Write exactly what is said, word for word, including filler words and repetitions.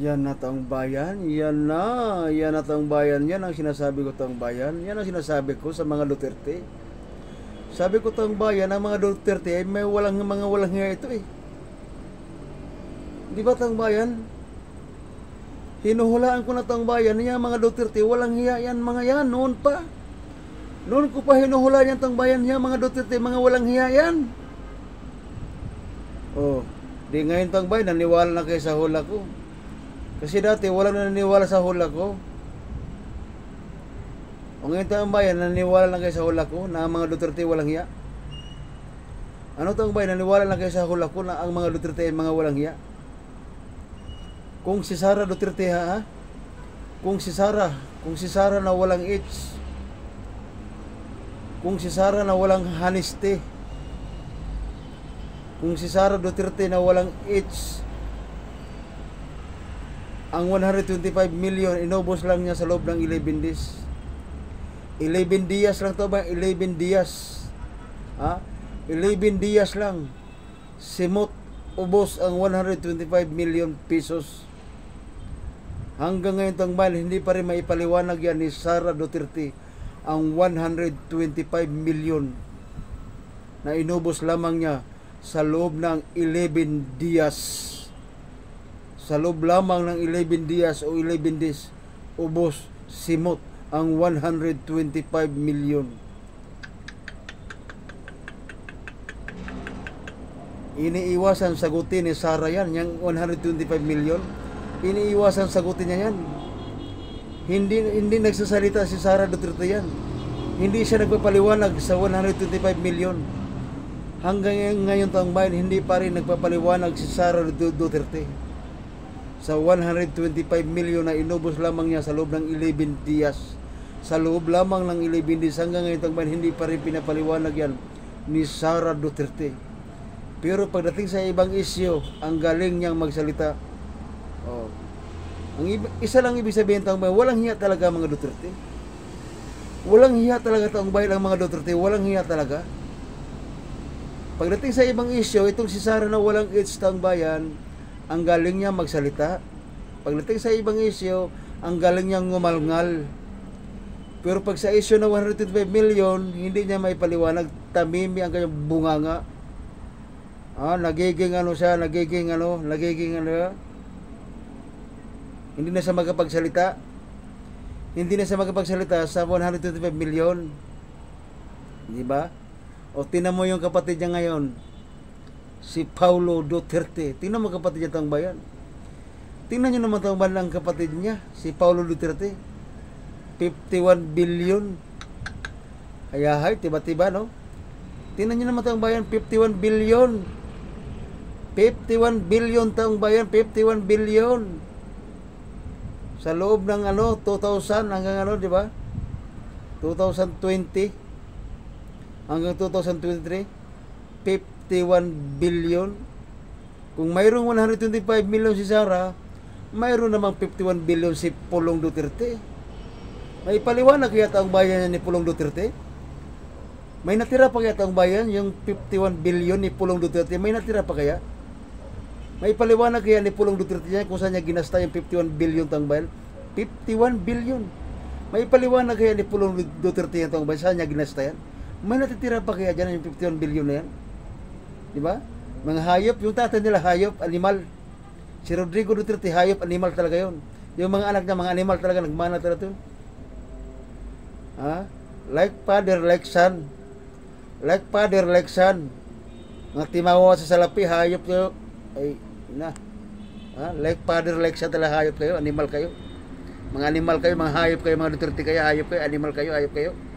Yan na taong bayan, yan na, yan na taong bayan, yan ang sinasabi ko taong bayan, yan ang sinasabi ko sa mga Duterte. Sabi ko taong bayan, ang mga Duterte ay may walang mga walang hiya ito eh. Di ba taong bayan? Hinuhulaan ko na taong bayan, yung mga Duterte, walang hiya yan mga yan, noon pa. Noon ko pa hinuhulaan yan taong bayan, yung mga Duterte, mga walang hiya yan. Oh, di ngayon taong bayan, naniwala na kayo sa hula ko. Kasi dati walang naniniwala sa hula ko. O ngayon taong bayan, naniniwala lang kayo sa hula ko na ang mga Duterte walang hiya. Ano taong bayan, naniniwala lang kayo sa hula ko na ang mga Duterte ay mga walang hiya. Kung si Sara Duterte ha, kung si Sara, kung si Sara na walang H, kung si Sara na walang honesty, kung si Sara Duterte na walang H, ang one hundred twenty-five million inubos lang niya sa loob ng eleven days. eleven dias lang to ba? eleven dias. Ha? eleven dias lang. Simot ubos ang one hundred twenty-five million pesos. Hanggang ngayon tong bayan, hindi pa rin maipaliwanag yan ni Sara Duterte ang one hundred twenty-five million na inubos lamang niya sa loob ng eleven dias. Sa loob lamang ng eleven dias o eleven days, ubos, simot ang one hundred twenty-five million. Iniiwasan sagutin ni Sara yan, yung one hundred twenty-five million. Iniiwasan sagutin niya yan. Hindi hindi nagsasalita si Sara Duterte yan. Hindi siya nagpapaliwanag sa one hundred twenty-five million. Hanggang ngayon taong bayan, hindi pa rin nagpapaliwanag si Sara Duterte sa one hundred twenty-five million na inubos lamang niya sa loob ng eleven dias. Sa loob lamang ng eleven days, hanggang ngayon taong bayan, hindi pa rin pinapaliwanag yan ni Sara Duterte. Pero pagdating sa ibang isyu, ang galing niyang magsalita. Oh. Ang iba, isa lang ibig sabihin taong bayan, walang hiya talaga mga Duterte. Walang hiya talaga taong bayan ang mga Duterte, walang hiya talaga. Pagdating sa ibang isyu, itong si Sara na walang its taong bayan, ang galing niya magsalita. Pagdating sa ibang isyu, ang galing niyang ngumalngal. Pero pag sa isyu na one hundred twenty-five million, hindi niya may paliwanag, tamimi ang kanyang bunganga. Ah, nagiging ano siya, nagiging ano, nagiging ano, hindi na siya magkapagsalita. Hindi na siya magkapagsalita sa one hundred twenty-five million. Di ba? O tinan mo yung kapatid niya ngayon, si Paulo Duterte. Tingnan mo kapatid niya taong bayan. Tingnan niyo naman taong bayan ang kapatid niya, si Paulo Duterte. fifty-one billion. Kaya hay, tiba-tiba no? Tingnan niyo naman taong bayan, fifty-one billion. fifty-one billion taong bayan, fifty-one billion. Sa loob ng ano, two thousand hanggang ano, di ba? twenty twenty hanggang twenty twenty-three, fifty-one billion. Kung mayroong one hundred twenty-five million si Sara, mayroon namang fifty-one billion si Pulong Duterte. May paliwanag kaya taong bayan ni Pulong Duterte? May natira pa kaya taong bayan yung fifty-one billion ni Pulong Duterte? May natira pa kaya? May paliwanag kaya ni Pulong Duterte niya kung saan niya ginasta yung fifty-one billion taong bayan? fifty-one billion. May paliwanag kaya ni Pulong Duterte yung taong bayan saan niya ginasta yan? May natitira pa kaya dyan yung fifty-one billion na yan? Di ba? Mga hayop, yung tatay nila hayop, animal. Si Rodrigo Duterte, hayop, animal talaga yun. Yung mga anak niya, mga animal talaga, nagmana talaga yun. Ha? Like father, like son. Like father, like son. Mga timawa sa salapi, hayop kayo. Ay, na. Ha? Like father, like son talaga, hayop kayo, animal kayo. Mga animal kayo, mga hayop kayo, mga Duterte kayo, hayop kayo, animal kayo, hayop kayo.